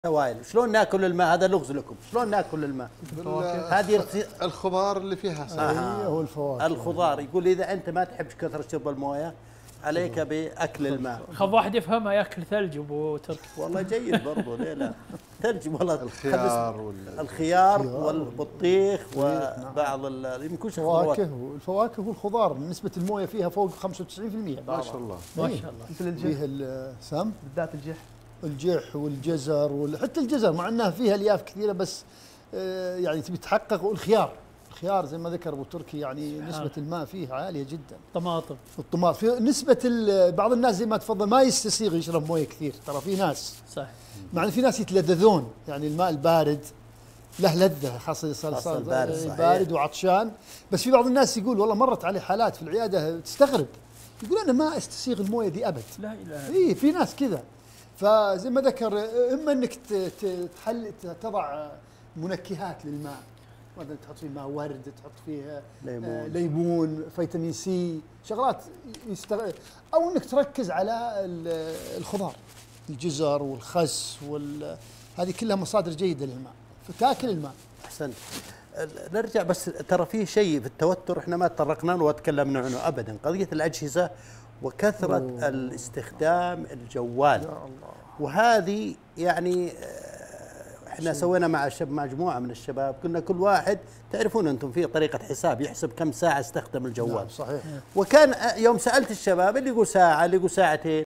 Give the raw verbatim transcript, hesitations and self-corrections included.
سوائل، شلون ناكل الماء؟ هذا لغز لكم، شلون ناكل الماء؟ هذه الخضار اللي فيها آه. آه. هو الفواكه. الخضار يقول اذا انت ما تحب كثر شرب المويه عليك باكل الماء. خذ واحد يفهمها ياكل ثلج ابو تركي. والله جيد برضه، ليه لا؟ ثلج والله. الخيار وال... الخيار والبطيخ وبعض يمكن الفواكه والفواكه والخضار نسبة المويه فيها فوق خمسة وتسعين بالمئة. ما شاء الله ما شاء الله. مثل الجح فيها السم بالذات الجح الجح والجزر وال... حتى الجزر مع انها فيها الياف كثيره بس آه يعني تبي تحقق. والخيار الخيار زي ما ذكر ابو تركي يعني نسبه الماء فيه عاليه جدا. طماطم الطماطم في نسبه بعض الناس زي ما تفضل ما يستسيغ يشرب مويه كثير، ترى في ناس صح مع ان في ناس يتلذذون يعني الماء البارد له لذه خاصه صار صار بارد, بارد وعطشان. بس في بعض الناس يقول والله مرت عليه حالات في العياده تستغرب يقول انا ما استسيغ المويه دي ابد. لا اله اي في ناس كذا. فزي ما ذكر اما انك تحل تضع منكهات للماء، مثلا تحط فيه ماء ورد، تحط فيه ليمون, ليمون فيتامين سي، شغلات يستغل، او انك تركز على الخضار الجزر والخس وال هذه كلها مصادر جيده للماء فتاكل الماء. احسنت. نرجع بس ترى في شيء في التوتر احنا ما تطرقنا له وتكلمنا عنه ابدا، قضيه الاجهزه وكثرة أوه. الاستخدام الجوال. يا الله. وهذه يعني احنا سوينا مع الشباب مجموعة من الشباب، كنا كل واحد تعرفون انتم في طريقة حساب يحسب كم ساعة استخدم الجوال. نعم صحيح. وكان يوم سألت الشباب اللي يقول ساعة اللي يقول ساعتين